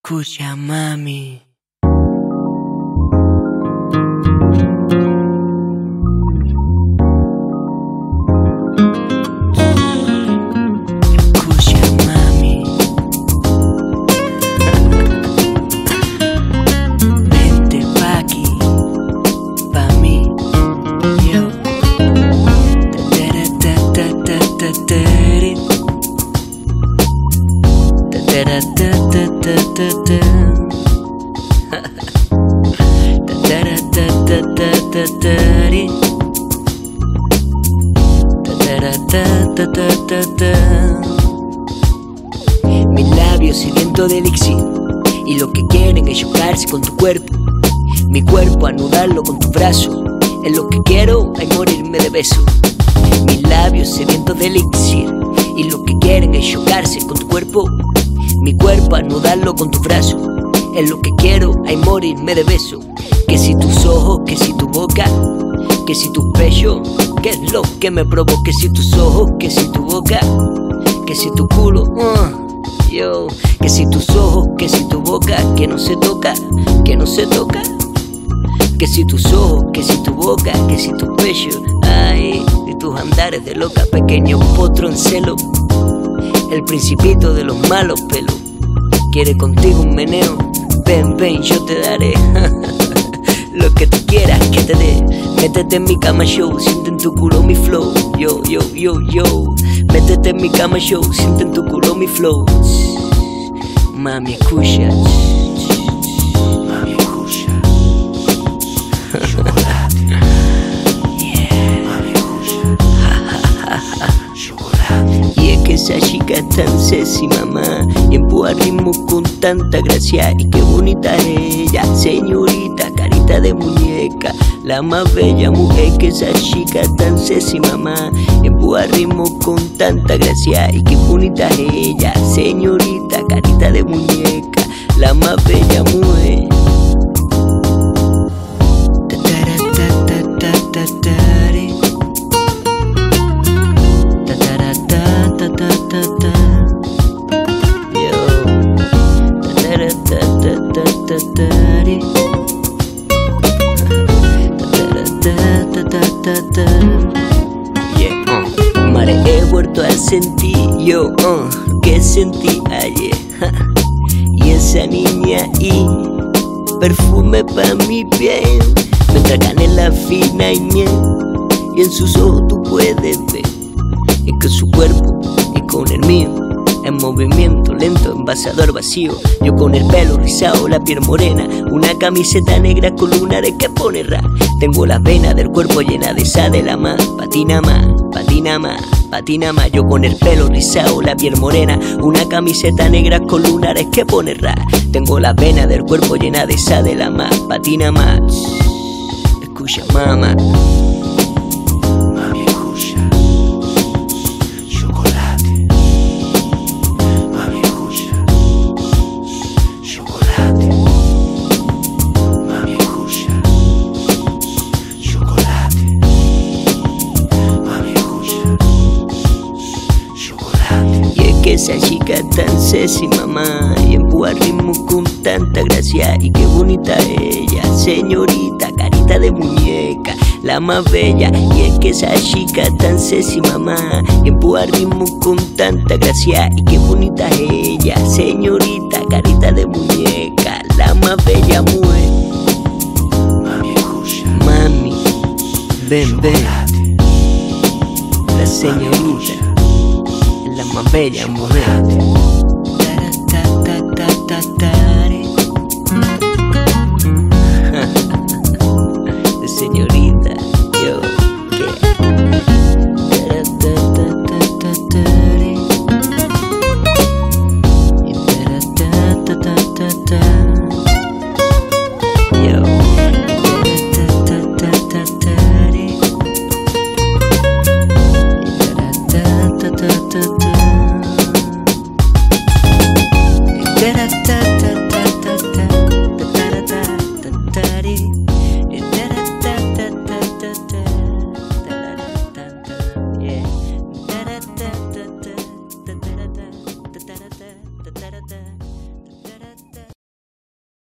Escucha, mami. Escucha, mami. Vente pa' aquí, pa' mí, yo. Mis labios sedientos de elixir, y lo que quieren es chocarse con tu cuerpo. Mi cuerpo anudarlo con tu brazo. Es lo que quiero, hay morirme de beso. Mis labios sedientos de elixir, y lo que quieren es chocarse con tu cuerpo. Mi cuerpo anudarlo con tu brazo. Es lo que quiero, hay morirme de beso. Que si tus ojos, que si tu boca, que si tu pecho, que es lo que me provoca. Que si tus ojos, que si tu boca, que si tu culo, yo. Que si tus ojos, que si tu boca, que no se toca, que no se toca. Que si tus ojos, que si tu boca, que si tu pecho, ay, y tus andares de loca, pequeño potro en celo, el principito de los malos pelos. Quiere contigo un meneo, ven, ven, yo te daré lo que tú quieras que te dé. Métete en mi cama show, siente en tu culo mi flow, yo, yo, yo, yo. Métete en mi cama show, siente en tu culo mi flow. Mami, escucha. Mami, escucha. Chocolate. Yeah. Mami, escucha. Chocolate. Y es que esa chica es tan sexy, mamá, y empuja ritmo con tanta gracia. Y qué bonita es ella, señorita, carita de muñeca, la más bella mujer. Que esa chica es tan sexy, mamá, empuja ritmo con tanta gracia. Y qué bonita es ella, señorita, carita de muñeca, la más bella mujer. Mare, he vuelto a sentir yo, que sentí ayer, y esa niña y perfume pa' mi piel, mientras canela fina y miel, y en sus ojos tú puedes ver, y que su cuerpo y con el mío en movimiento lento, envasador vacío. Yo con el pelo rizado, la piel morena, una camiseta negra con lunares que pone ra. Tengo las venas del cuerpo llena de esa de la más. Patina más, patina más, patina más. Yo con el pelo rizado, la piel morena, una camiseta negra con lunares que pone ra. Tengo las venas del cuerpo llena de esa de la más. Patina más. Escucha, mamá. Que esa chica tan sexy, mamá, y empuja ritmo con tanta gracia. Y qué bonita ella, señorita, carita de muñeca, la más bella. Y es que esa chica tan sexy, mamá, y empuja ritmo con tanta gracia. Y qué bonita ella, señorita, carita de muñeca, la más bella mujer. Mami, escucha. Mami, ven, ven. La señorita, la más bella mujer.